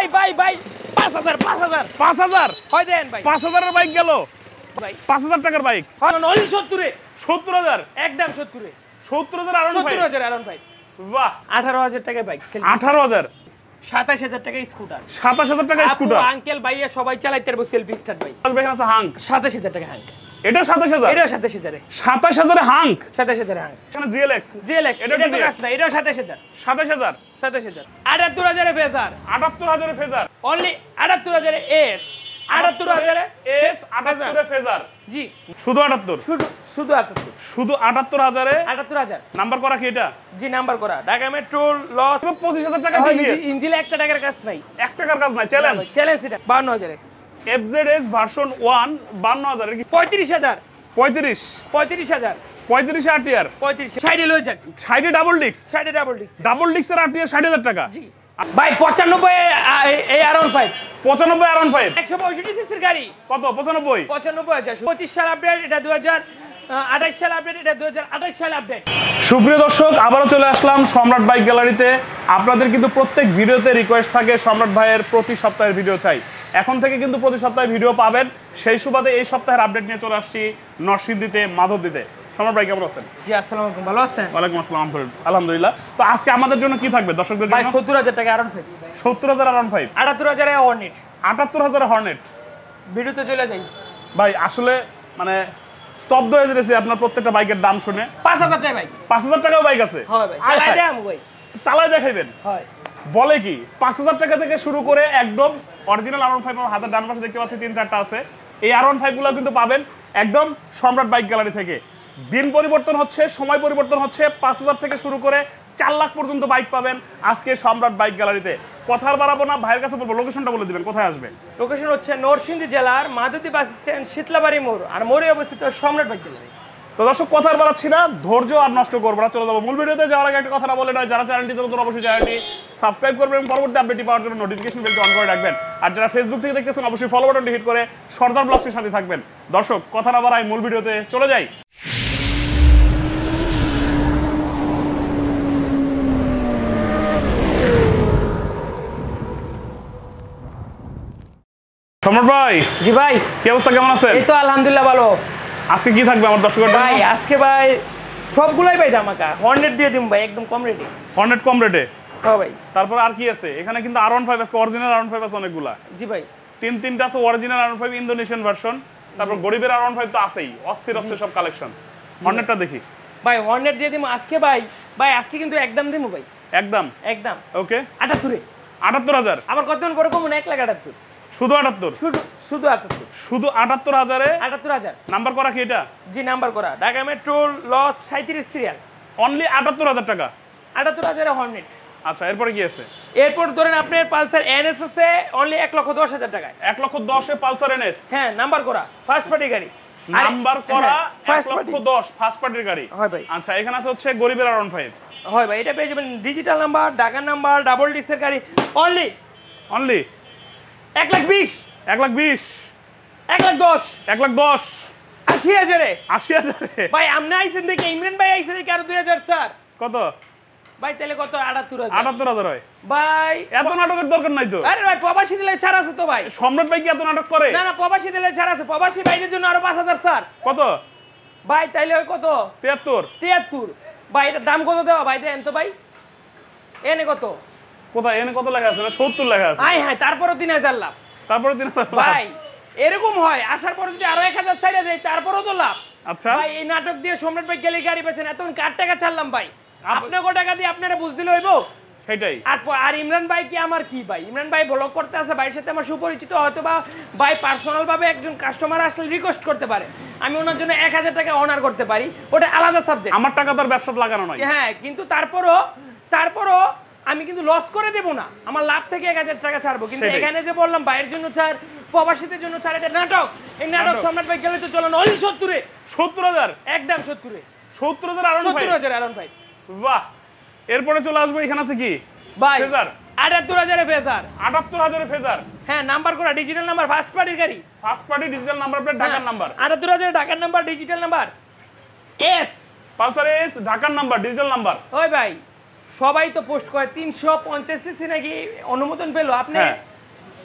ভাই 5000 হয় দেন ভাই 5000 এর বাইক গেল ভাই 5000 টাকার বাইক হয় না 70 70000 একদম 70 70000 আরন ভাই 70000 আরন ভাই বাহ 18000 টাকা বাইক 18000 27000 টাকা স্কুটার 27000 টাকা স্কুটার আঙ্কেল ভাইয়া সবাই চালাইতে পারবো সেলফি স্টার্ট ভাই আসবে এখানে আছে হাঙ্ক 27000 টাকা হাঙ্ক এটা 27000 এটা 27000 27000 এ হাঙ্ক 27000 হাঙ্ক এখানে জিএলএক্স এটা তো কাজ না এটা 27000 78000 এ ফেজার 78000 এ ফেজার অনলি 78000 এস 78000 এস 78 এ ফেজার জি শুধু 78 শুধু 78 শুধু 78000 এ 78000 নাম্বার করা কি এটা জি নাম্বার করা ঢাকা মেট্রো লস 25000 টাকা দিয়ে ইঞ্জিনে 1 টাকার কাজ নাই 1 টাকার কাজ নাই চ্যালেঞ্জ এটা 52000 এ এফজেডএস ভার্সন 1 52000 এর কি 35000 35000 আরটিআর 60 লয়ে যাক 60 ডাবল ডিক্স ডাবল ডিক্সের আরটিআর 60000 টাকা জি ভাই 95 এই আরন 5 95 আরন 5 165 সিসির গাড়ি কত 95 25 সাল আপডেট এটা 2028 সাল আপডেট এটা 2028 সাল আপডেট সুপ্রিয় দর্শক আবারো চলে আসলাম সম্রাট বাইক গ্যালারিতে আপনাদের কিন্তু প্রত্যেক ভিডিওতে রিকোয়েস্ট থাকে সম্রাট ভাইয়ের প্রতি সপ্তাহের ভিডিও চাই এখন থেকে কিন্তু প্রতি সপ্তাহে ভিডিও পাবেন সেই সুবাদে এই সপ্তাহের আপডেট নিয়ে চলে আসছি নরসিংদীতে মাধবদীতে সম্রাট ভাই কেমন আছেন জি আসসালামু আলাইকুম ভালো আছেন ওয়ালাইকুম আসসালাম আলহামদুলিল্লাহ তো আজকে আমাদের জন্য কি থাকবে দর্শকদের জন্য ভাই 70000 টাকা আরন 5 70000 আরন 5 78000 এ হর্নেট 78000 হর্নেট ভিডিওতে চলে যাই ভাই আসলে মানে স্তব্ধ হয়ে গেছে আপনার প্রত্যেকটা বাইকের দাম শুনে 5000 টাকা ভাই 5000 টাকাও বাইক আছে হয় ভাই চালাই দেম ভাই চালাই দেখাইবেন হয় বলে কি 5000 টাকা থেকে শুরু করে একদম অরিজিনাল R15 আমার হাতের ডান পাশে দেখতে পাচ্ছি 3-4টা আছে এই R15 গুলো কিন্তু পাবেন একদম সম্রাট বাইক গ্যালারি থেকে দিন পরিবর্তন হচ্ছে সময় পরিবর্তন হচ্ছে 5000 থেকে শুরু করে 4 লাখ পর্যন্ত বাইক পাবেন আজকে সম্রাট বাইক গ্যালারিতে কথার বাড়াবো না ভাইয়ের কাছে বলবো লোকেশনটা বলে দিবেন কোথায় আসবে লোকেশন হচ্ছে নরসিংদী জেলার মাধবদী বাস স্ট্যান্ড শীতলাবাড়ি মোড় আর মোড়ে অবস্থিত সম্রাট বাইক গ্যালারি তো দর্শক কথার বাড়াচ্ছি না ধৈর্য আর নষ্ট করবো না চলে যাবো মূল ভিডিওতে যাওয়ার আগে একটা কথাটা বলে নয় যারা চ্যানেলটি নতুন অবশ্যই চ্যানেলটি সাবস্ক্রাইব করবেন এবং পরবর্তী আপডেটটি পাওয়ার জন্য নোটিফিকেশন বেলটি অন করে রাখবেন আর যারা ফেসবুক থেকে দেখতেছেন অবশ্যই ফলো বাটনটি হিট করে সর্দার ব্লগসের সাথে থাকবেন দর্শক কথা না বাড়াই মূল ভিডিওতে চলে যাই সম্রাট ভাই জি ভাই কি অবস্থা কেমন আছেন এই তো আলহামদুলিল্লাহ ভালো আজকে কি থাকবে আমার দর্শকদের জন্য ভাই আজকে ভাই সবগুলাই ভাই ধামাকা হর্নেট দিয়ে দিম ভাই একদম কম রেটে হর্নেট কম রেটে হ্যাঁ ভাই তারপর আর কি আছে এখানে কিন্তু R15 আছে অরিজিনাল R15 আছে অনেকগুলা জি ভাই তিনটা আছে অরিজিনাল R15 ইন্দোনেশিয়ান ভার্সন তারপর গরিবের R15 তো আছেই অস্থির সব কালেকশন হর্নেটটা দেখি ভাই হর্নেট দিয়ে দিম আজকে ভাই আজকে কিন্তু একদম দিমু ভাই একদম ওকে 78000 আবার কত করে কম 1,78,000 শুধু 78 শুধু 78000 এ 78000 নাম্বার করা কি এটা জি নাম্বার করা ঢাকা মেট্রো লস 37 সিরিয়াল অনলি 78000 টাকা 78000 এ হর্নেট আচ্ছা এরপর কি আছে এরপর ধরেন আপনার পালসার এনএস আছে অনলি 1,10,000 টাকায় 1,10,000 এ পালসার এনএস হ্যাঁ নাম্বার করা ফার্স্ট পার্টি গাড়ি নাম্বার করা ফার্স্ট 1,10,000 ফার্স্ট পার্টির গাড়ি হয় ভাই আচ্ছা এখানে আছে হচ্ছে গরিবের R15 হয় ভাই এটা পেয়ে যাবেন digital number Dhaka number double ডিস্কের গাড়ি অনলি 1,20,000 1,10,000 80,000 ভাই আপনি আইছেন দেখে ইমরান ভাই আইছেন দেখে আরো 2000 স্যার কত ভাই তাহলে কত 78000 হয় ভাই এত নাটকের দরকার নাই তো আরে ভাই প্রবাসী দিলে ছাড় আছে তো ভাই সম্রাট ভাই কি এত নাটক করে না প্রবাসী দিলে ছাড় আছে প্রবাসী ভাইদের জন্য আরো 5000 স্যার কত ভাই তাইলে ওই কত 73 ভাই এটা দাম কত দেওয়া ভাই দেন তো ভাই এনে কত কোথায় এনে কত লেখা আছে না 70 লেখা আছে হ্যাঁ তারপরও 3000 লাভ তারপরে 3000 ভাই এরকম হয় আসার পর যদি আরো 1000 ছাইড়া দেই তারপরও তো লাভ আচ্ছা ভাই এই নাটক দিয়ে সম্রাট ভাই গেলে গাড়ি পেছেন এতক্ষণ কার টাকা ছাড়লাম ভাই আপনি কত টাকা দিয়ে আপনারা বুঝ দিলে হইবো সেটাই আর ইমরান ভাই কি আমার কি ভাই ইমরান ভাই ব্লগ করতে আছে ভাইয়ের সাথে আমার সুপরিচিত হয়তো বা ভাই পার্সোনাল ভাবে একজন কাস্টমার আসলে রিকোয়েস্ট করতে পারে আমি ওনার জন্য 1000 টাকা অনার করতে পারি ওটা আলাদা সাবজেক্ট আমার টাকা তার ব্যবসা লাগানো নয় হ্যাঁ কিন্তু তারপরও আমি কিন্তু লস করে দেব না আমার লাভ থেকে 1000 টাকা ছাড়বো কিন্তু এখানে যে বললাম ভাইয়ের জন্য ছাড় প্রবাসীদের জন্য ছাড় এটা নাটক এই নাটক সম্রাট ভাই গেলে তো চলো না 70000 একদম 70000 আরন ভাই বাহ এরপরে চলে আসবো এখানে আছে কি ভাই ফেজার 78000 এ ফেজার 78000 এ ফেজার হ্যাঁ নাম্বার করা ডিজিটাল নাম্বার ফার্স্ট পার্টির গাড়ি first party digital number plate ঢাকার নাম্বার 78000 ঢাকার number digital number S Pulsar S ঢাকার নাম্বার ডিজিটাল নাম্বার ওই ভাই সবাই তো পোস্ট করে 350 সিসি নাকি অনুমোদন পেলো আপনি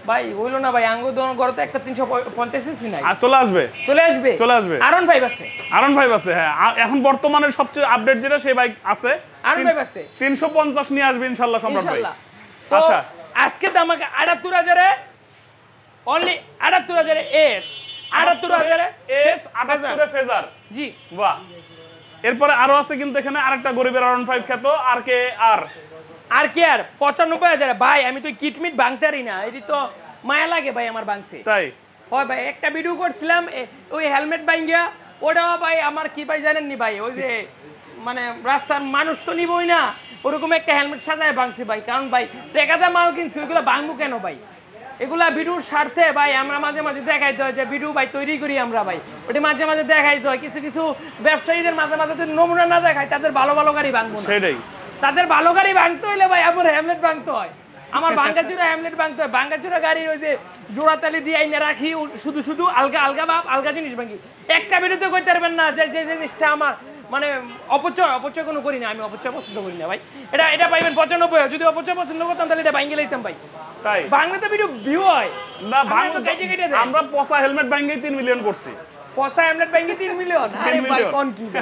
ভাই হইলো না ভাই, আঙ্গুর দোকান ঘরে তো একটা 350 সিসি নাই। আর চলে আসবে R15 আছে, R15 আছে। হ্যাঁ, এখন বর্তমানে সবচেয়ে আপডেট যেটা সেই বাইক আছে, R15 আছে, 350 নিয়ে আসবে ইনশাআল্লাহ সম্রাট ভাই। আচ্ছা, আজকে দাম আমাকে 78000 এ অনলি 78000 এস, 78000 এস 78 ফেজার। জি বাহ। এরপরে আরো আছে কিন্তু এখানে আরেকটা গরিবের R15 খ্যাত আর কে আর 95000 ভাই। আমি তো কিটমিট ভাঙতারি না, এটি তো মায়া লাগে ভাই আমার ভাঙতে। তাই হয় ভাই, একটা ভিডিও করছিলাম ওই হেলমেট ভাঙিয়া, ওটাও ভাই আমার কি ভাই জানেন নি ভাই, ওই যে মানে রাস্তার মানুষ তো নিবই না, ওরকম একটা হেলমেট সাজায় ভাঙছি ভাই। কারণ ভাই টাকাতে মাল কিনছি, ওইগুলো ভাঙবো কেন ভাই? এগুলা ভিডিওর স্বার্থে ভাই আমরা মাঝে মাঝে দেখাইতে হয় যে ভিডিও ভাই তৈরি করি আমরা ভাই, ওটা মাঝে মাঝে দেখাইতে হয়। কিছু কিছু ব্যবসায়ীদের মাঝে মাঝে যদি নমুনা না দেখায়, তাদের ভালো ভালো গাড়ি ভাঙবো না। সেটাই, তাদের ভালো গাড়ি ভাঙতে হইলে ভাই আমার হেলমেট ভাঙতে হয়, আমার ভাঙ্গাচুরা হেলমেট ভাঙতে হয়। ভাঙ্গাচুরা গাড়ির ওই যে জোড়াতালি দিয়ে আইনে রাখি, শুধু শুধু আলগা আলগা ভাব, আলগা জিনিস ভাঙি। একটা ভিডিওতে কইতে পারবেন না যে যে জিনিসটা আমার মানে অপচয় কোনো করি না, আমি অপচয় পছন্দ করি না ভাই। এটা পাইবেন 95। যদি অপচয় পছন্দ করতাম তাহলে এটা ভাঙিয়ে লইতাম ভাই। তাই বাংলাতে ভিডিও ভিউ হয় না, আমরা পচা হেলমেট ভাঙিয়ে 3 মিলিয়ন করছি। পচা হেলমেট ভাঙিয়ে 3 মিলিয়ন? আরে ভাই কোন কি ভাই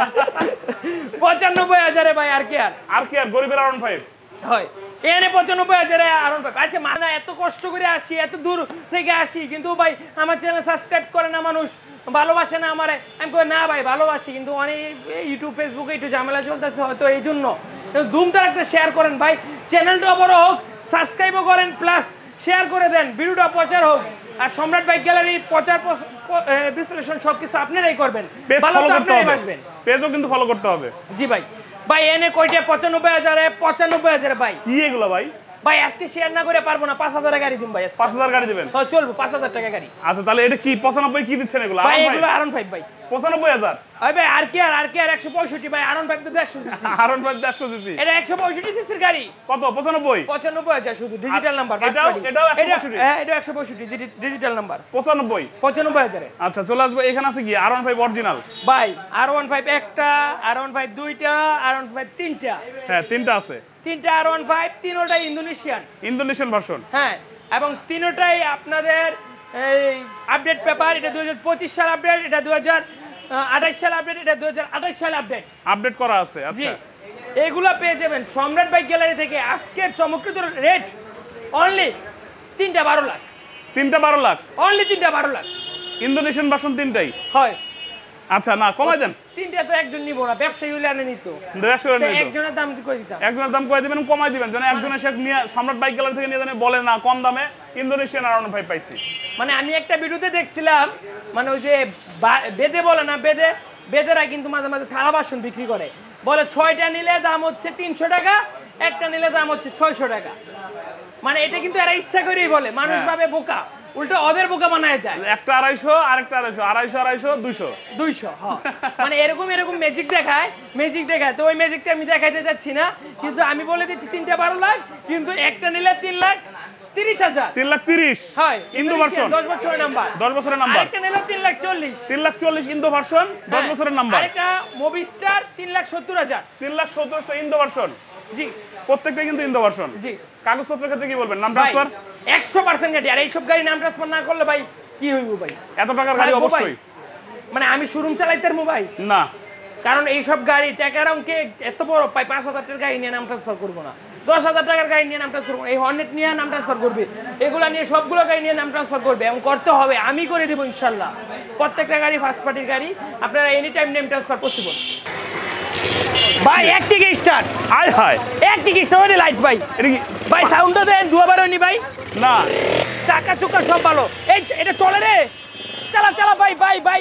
95000 ভাই। আর কি আর গরিবের R15 হয় এনে 95000 R15। আচ্ছা মানে এত কষ্ট করে আসি, এত দূর থেকে আসি, কিন্তু ভাই আমার চ্যানেল সাবস্ক্রাইব করে না মানুষ, ভালোবাসে না আমারে। আমি কই না ভাই ভালোবাসি, কিন্তু অনেক ইউটিউব ফেসবুকে একটু ঝামেলা চলতেছে হয়তো এই জন্য। ধুমধার একটা শেয়ার করেন ভাই, চ্যানেলটা বড় হোক, সাবস্ক্রাইবও করেন, প্লাস শেয়ার করে দেন, ভিডিওটা প্রচার হোক। আর সম্রাট বাইক গ্যালারি প্রচার বিশ্লেষণ সবকিছু আপনারাই করবেন, ভালো তো আপনারাই বাসবেন। পেজও কিন্তু ফলো করতে হবে। জি ভাই। ভাই এনে কয়টা 95000 ভাই। কি এগুলো ভাই? ভাই আজকে শেয়ার না করে পারবো না, 5000 গাড়ি দিন ভাই। 5000 গাড়ি দিবেন? হ্যাঁ চলবে, 5000 টাকা গাড়ি। আচ্ছা তাহলে এটা কি 95 কি দিচ্ছেন এগুলো? ভাই এগুলো R15 ভাই 95000। ভাই আর কি আর 165 ভাই। R15 তো 150 সিসি। R15 150 সিসি, এটা 165 সিসির গাড়ি। কত? 95000 শুধু ডিজিটাল নাম্বার। এটাও 165? হ্যাঁ এটা 165 ডিজিটাল নাম্বার। 95000। আচ্ছা চলে আসবে। এখানে আছে কি R15 অরিজিনাল ভাই? R15 একটা, R15 দুইটা, R15 তিনটা। হ্যাঁ তিনটা আছে। তিনটা R15, তিনটাই ইন্দোনেশিয়ান ভার্সন। হ্যাঁ, এবং তিনটাই আপনাদের এই আপডেট পেপার। এটা 2025 সাল আপডেট, এটা 2028 সাল আপডেট, এটা 2028 সাল আপডেট করা আছে। আচ্ছা এগুলা পেয়ে যাবেন সম্রাট বাইক গ্যালারি থেকে। আজকের চমৎকৃত রেট অনলি 3টা 12 লাখ। 3টা 12 লাখ? অনলি 3টা 12 লাখ। ইন্দোনেশিয়ান ভার্সন তিনটাই? হয়। আচ্ছা না কমাই দেন। 3টা তো একজন নিব না, ব্যবসায়ী হইলে আনে নিত। একজনের দাম কই দিতাম? একজনের দাম কই দিবেন, কমাই দিবেন যেন একজনের শেখ নিয়ে সম্রাট বাইক গ্যালারি থেকে নিয়ে জানে বলে না কম দামে ইন্দোনেশিয়ান R15 পাইছি। মানে আমি একটা ভিডিওতে দেখছিলাম, মানে ওই যে বেদে বলে না, বেদেরা কিন্তু মাঝে মাঝে থালা বাসন বিক্রি করে, বলে 6টা নিলে দাম হচ্ছে 300 টাকা, একটা নিলে দাম হচ্ছে 600 টাকা। মানে এটা কিন্তু এরা ইচ্ছা করেই বলে, মানুষ ভাবে বোকা, উল্টো ওদের বোকা বানায় যায়। একটা 250, আরেকটা 250, 250 হ্যাঁ। মানে এরকম ম্যাজিক দেখায়। তো ওই ম্যাজিকটা আমি দেখাইতে যাচ্ছি না, কিন্তু আমি বলে দিচ্ছি 3টা 12 লাখ, কিন্তু একটা নিলে 3,30,000। 3,30,000 হয় ইন্দো ভার্সন, 10 বছরের নাম্বার। 10 বছরের নাম্বার। আরেকটা নিলে 3,40,000। 3,40,000 ইন্দো ভার্সন, 10 বছরের নাম্বার। আরেকটা মুভিস্টার 3,70,000। 3,70,000 Indo version. জি প্রত্যেকটা কিন্তু ইন্দো ভার্সন। জি। কাগজপত্রের ক্ষেত্রে কি বলবেন? নাম ট্রান্সফার 100% গাড়ি। আর এইসব গাড়ি নাম ট্রান্সফার না করলে ভাই কি হইব ভাই? এত টাকার গাড়ি অবশ্যই। মানে আমি শোরুম চালাইতে পারবো ভাই না, কারণ এইসব গাড়ি টাকার অঙ্কে এত বড় পাই 5,000 টাকার গাড়ি নিয়ে নাম ট্রান্সফার করবো না, 10,000 টাকার গাড়ি নিয়ে নাম ট্রান্সফার করবো। এই হর্নেট নিয়ে নাম ট্রান্সফার করবে, এগুলা নিয়ে সবগুলো গাড়ি নিয়ে নাম ট্রান্সফার করবে এবং করতে হবে। আমি করে দেবো ইনশাল্লাহ। প্রত্যেকটা গাড়ি ফার্স্ট পার্টির গাড়ি, আপনারা any time name transfer possible. ভাই একটিকে স্টার্ট, আয় হায় একটিকে স্টার্ট লাইট ভাই। ভাই সাউন্ডটা দেন, দুবার হয়নি ভাই। না চাকা চুকা সব ভালো। এই এটা চলে রে, চালা চালা ভাই।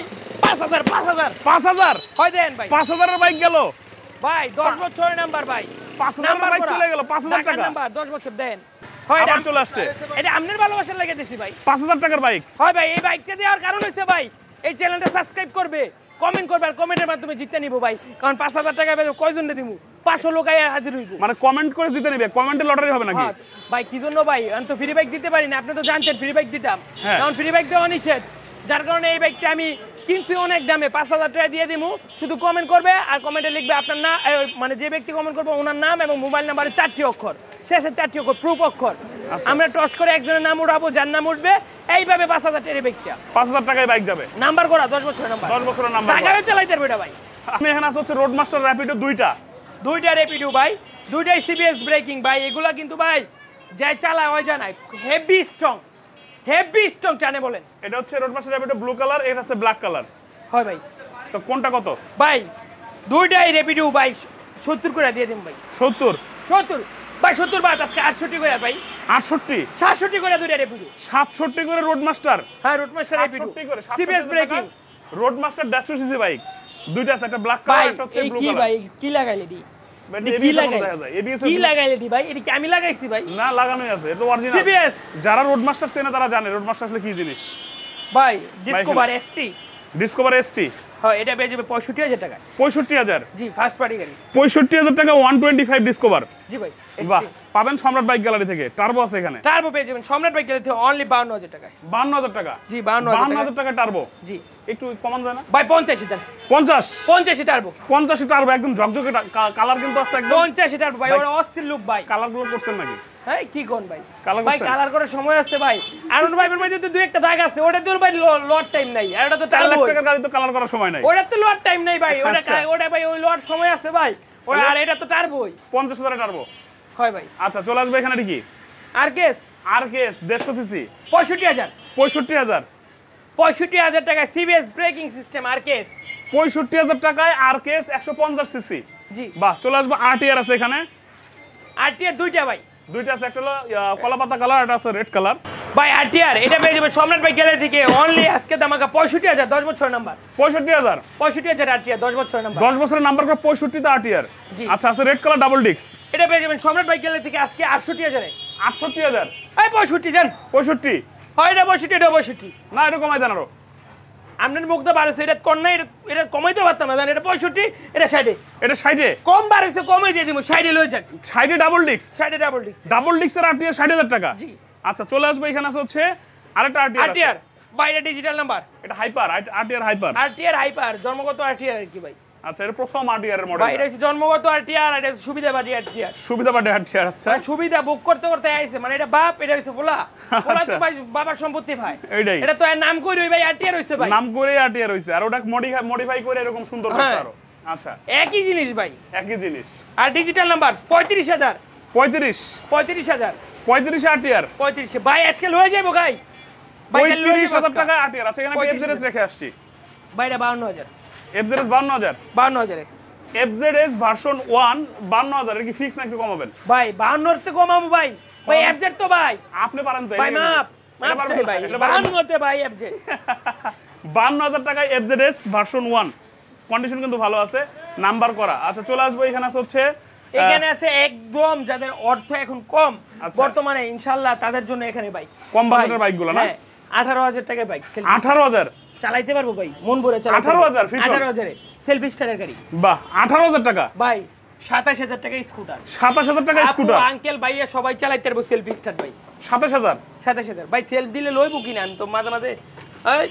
5,000 হয় দেন ভাই। 5,000 এর বাইক গেল ভাই, 10 বছরের নাম্বার ভাই। 5,000 এর বাইক চলে গেল। 5,000 টাকা নাম্বার, 10 বছর দেন। হয় আবার চলে আসছে। এটা আপনার ভালোবাসার লাগে দিছি ভাই। 5,000 টাকার বাইক। হয় ভাই, এই বাইকটা দেওয়ার কারণ হচ্ছে ভাই এই চ্যানেলটা সাবস্ক্রাইব করবে, কমেন্ট করবে, আর কমেন্টের মাধ্যমে জিতে নিব ভাই। কারণ 5,000 টাকা কয়জনে দিব? 500 লোক আইয়া হাজির হইব। মানে কমেন্ট করে জিতে নিবে, কমেন্টে লটারি হবে নাকি? ভাই কি জন্য ভাই? আমি তো ফ্রি বাইক দিতে পারি না, আপনি তো জানতেন ফ্রি বাইক দিতাম, কারণ ফ্রি বাইক দেওয়া নিষেধ। যার কারণে এই বাইকটা আমি কিনছি অনেক দামে 5000 টাকা দিয়ে দিমু শুধু কমেন্ট করবে আর কমেন্টে লিখবে আপনার নাম মানে যে ব্যক্তি কমেন্ট করবে ওনার নাম এবং মোবাইল নাম্বারে 4টি অক্ষর শেষে 4টি অক্ষর প্রুফ অক্ষর আমরা টস করে একজনের নাম উঠাবো যার নাম উঠবে এইভাবে 5000 টাকা ব্যক্তি 5000 টাকায় বাইক যাবে নাম্বার করা 10 বছরের নাম্বার 10 বছরের নাম্বার টাকায় চালাইতে পারবে এটা ভাই আমি এখানে আছে হচ্ছে রোডমাস্টার র্যাপিডো দুইটা র্যাপিডো ভাই দুইটাই সিবিএস ব্রেকিং ভাই এগুলা কিন্তু ভাই যাই চালায় হয় জানাই হেভি স্ট্রং টানে বলেন এটা হচ্ছে রোডমাস্টার র্যাপিডো ব্লু কালার এটা আছে ব্ল্যাক কালার হয় ভাই তো কোনটা কত ভাই দুইটাই র্যাপিডো ভাই 70 করে দিয়ে দিন ভাই 70 ভাই 70 বাদ আজকে 68 করে ভাই 68 67 করে দুইটা র্যাপিডো 67 করে রোডমাস্টার হ্যাঁ Roadmaster Rapido CBS braking Roadmaster 150 CC bike দুইটা আছে একটা ব্ল্যাক কালার একটা হচ্ছে ব্লু কালার ভাই কি লাগাইলে দি কি লাগাইলে দি ভাই এটা কি আমি লাগাইছি ভাই না লাগানোই আছে এটা অরিজিনাল সিবিএস যারা রোডমাস্টার চেনে তারা জানে রোডমাস্টার আসলে কি জিনিস ভাই ডিসকভার এসটি হ্যাঁ এটা পেয়ে যাবে 65000 টাকা 65000 জি ফার্স্ট পার্টি গাড়ি 65000 টাকা 125 ডিসকভার জি ভাই বাহ পাবেন সম্রাট বাইক গ্যালারি থেকে টার্বো আছে এখানে টার্বো পেয়ে যাবেন সম্রাট বাইক গ্যালারি থেকে অনলি 52000 টাকা 52000 টাকা জি 52000 টাকা টার্বো জি একটু কমান যায় না ভাই 55000 50 টার্বো 50 টার্বো একদম ঝকঝকে কালার কিন্তু আছে একদম 50 টার্বো ভাই ওরা অস্থির লুক ভাই কালার গুলো করছেন নাকি হ্যাঁ কি কোন ভাই ভাই কালার করার সময় আছে ভাই আরন ভাইয়ের মধ্যে তো দুই একটা দাগ আছে ওটা তো ভাই লট টাইম নাই আর ওটা তো 4 লাখ টাকার গাড়ি তো কালার করার সময় নাই ওটা তো লট টাইম নাই ভাই ওটা ভাই ওই লট সময় আছে ভাই ওটা আর এটা তো টার্বোই 50000 টার্বো হয় ভাই আচ্ছা চলে আসবে এখানে কি আরকেএস 150 সিসি 65000 65000 টাকা সিবিএস ব্রেকিং সিস্টেম আরকেএস 65000 টাকায় আরকেএস 150 সিসি জি বাহ চলে আসবে আরটিআর আছে এখানে আরটিআর দুইটা ভাই দুইটা আছে একটা হলো কলা পাতা কালার এটা আছে রেড কালার ভাই আরটিআর এটা পেয়ে যাবে সম্রাট ভাই গ্যালারি থেকে অনলি আজকে দামাকা 65000 10 বছরের নাম্বার 65000 আরটিআর 10 বছরের নাম্বার 10 বছরের নাম্বার করে 65 তে আরটিআর আচ্ছা আছে রেড কালার ডাবল ডিস্ক এটা পেয়ে যাবেন সম্রাট ভাই গ্যালারি থেকে আজকে 68000 এ 68000 এই 65 জান 65 হয় এটা 62 না এটা কমাই দেন আরো আপনার মুখটা বাড়ছে এটা কোন না এটা কমাইতে পারতাম না জান এটা 65 এটা 60 এটা 60 কম বাড়ছে কমাই দিয়ে দিমু 60 লই যাক 60 ডাবল ডিস্ক 60 ডাবল ডিস্ক এর আরটিআর 60000 টাকা জি আচ্ছা চলে আসবে এখানে আছে হচ্ছে আরেকটা আরটিআর বাইরে ডিজিটাল নাম্বার এটা হাইপার আরটিআর হাইপার জন্মগত আরটিআর কি ভাই আচ্ছা এটা প্রথম আরটিআর এর মডেল ভাই এটা জন্মগত আরটিআর আর এটা সুবিধাবাদী আরটিআর আচ্ছা সুবিধা বুক করতে আইছে মানে এটা বাপ এটা হইছে পোলা তো ভাই বাবার সম্পত্তি ভাই এইটাই এটা তো এর নাম কই ভাই আরটিআর হইছে ভাই নাম করে আরটিআর হইছে আর ওটা মডিফাই করে এরকম সুন্দর করছে আরো আচ্ছা একই জিনিস ভাই একই জিনিস আর ডিজিটাল নাম্বার 35000 আরটিআর 35 ভাই আজকে লয়ে যাবো গাই 35000 টাকা আরটিআর আছে এখানে এফজেডএস রেখে আসছি ভাইটা 52000 এফজেডএস 52000 এফজেডএস ভার্সন 1 52000 এর কি ফিক্স নাকি কমাবেন ভাই 52 তে কমাবো ভাই এফজেড তো ভাই আপনি পারেন তো ভাই মাপ চাই ভাই 52 তে ভাই এফজেড 52000 টাকায় এফজেডএস ভার্সন 1 কন্ডিশন কিন্তু ভালো আছে নাম্বার করা আচ্ছা চলে আসবো এখানে হচ্ছে এখানে আছে একদম যাদের অর্থ এখন কম বর্তমানে ইনশাআল্লাহ তাদের জন্য এখানে বাইক কম বাজেটের বাইকগুলো না 18000 টাকায় বাইক 18000 চালাইতে পারবো ভাই মন ভরে চালাতে 18000 এ সেলফি স্টারের গাড়ি বাহ 18000 টাকা ভাই 27000 টাকা স্কুটার 27000 টাকা স্কুটার আঙ্কেল ভাইয়া সবাই চালাইতে পারবো সেলফি স্টার ভাই 27000 ভাই সেল দিলে লইবো কিনা আমি তো মাঝে মাঝে এই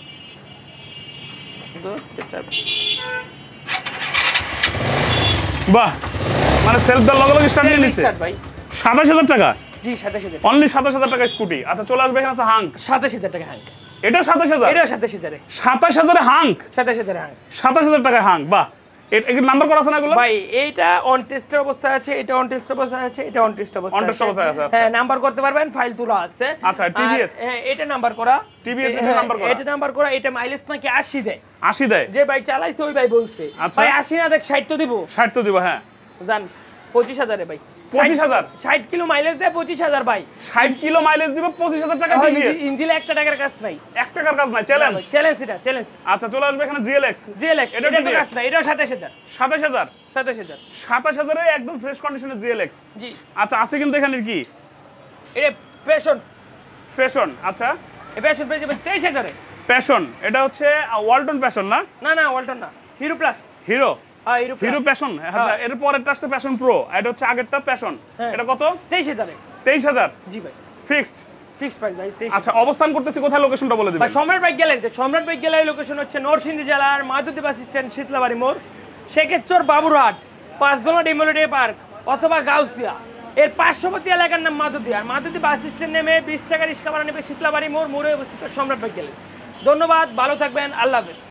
বাহ মানে সেলফ দা লগে স্টার্ট নিয়ে নিছে ভাই 27000 টাকা জি 27000 অনলি 27000 টাকা স্কুটি আচ্ছা চলে আসবে এখানে আছে হাঙ্ক 27000 টাকা হাঙ্ক এটা 27000 এটা 27000 এ 27000 এ হাঙ্ক 27000 হাঙ্ক 27000 টাকা হাঙ্ক বাহ এর নাম্বার করা আছে না এগুলো ভাই এইটা অন টেস্টের অবস্থা আছে এটা অন টেস্ট অবস্থা আছে এটা অন টেস্ট অবস্থা আছে হ্যাঁ নাম্বার করতে পারবেন ফাইল তোলা আছে আচ্ছা টিভিএস হ্যাঁ এটা নাম্বার করা টিভিএস এর নাম্বার করা এটা নাম্বার করা এটা মাইলেজ নাকি 80 দেয় 80 দেয় যে ভাই চালাইছে ওই ভাই বলছে ভাই 80 না দেখ 60 তো দিব 60 তো দিব হ্যাঁ জান 25000 এ ভাই 25000 60 কিলো মাইলেজ দেয় 25000 ভাই 60 কিলো মাইলেজ দিব 25000 টাকা টিভিএস ইঞ্জিনে 1 টাকার কাজ নাই 1 টাকার কাজ নাই চ্যালেঞ্জ এটা চ্যালেঞ্জ আচ্ছা চলে আসবে এখানে জিএলএক্স এটা তো কাজ নাই এটা 27000 27000 এ একদম ফ্রেশ কন্ডিশনে জিএলএক্স জি আচ্ছা আছে কিন্তু এখানে কি এটা প্যাশন আচ্ছা এই প্যাশন পেয়ে যাবেন 23000 এ প্যাশন এটা হচ্ছে ওয়ালটন প্যাশন না না ওয়ালটন না হিরো প্লাস হিরো প্যাশন আচ্ছা এর পরেরটা আছে প্যাশন প্রো এটা হচ্ছে আগেরটা প্যাশন এটা কত 23000 এ 23000 জি ভাই ফিক্সড ফিক্সড প্রাইস ভাই 23। আচ্ছা অবস্থান করতেছি কোথায়, লোকেশনটা বলে দিবেন। ভাই সম্রাট বাইক গ্যালারিতে, সম্রাট বাইক গ্যালারি লোকেশন হচ্ছে নরসিংদী জেলার মাধুদী বাস স্ট্যান্ড, শীতলাবাড়ি মোড়, শেখেরচর বাবুরহাট, 5 দোলা ডেমোলিডে পার্ক অথবা গাউসিয়া, এর পার্শ্ববর্তী এলাকার নাম মাধুদী। আর মাধুদী বাস স্ট্যান্ড নেমে 20 টাকা রিক্সা ভাড়া নেবে শীতলাবাড়ি মোড়ে অবস্থিত সম্রাট বাইক গ্যালারি। ধন্যবাদ, ভালো থাকবেন, আল্লাহ হাফেজ।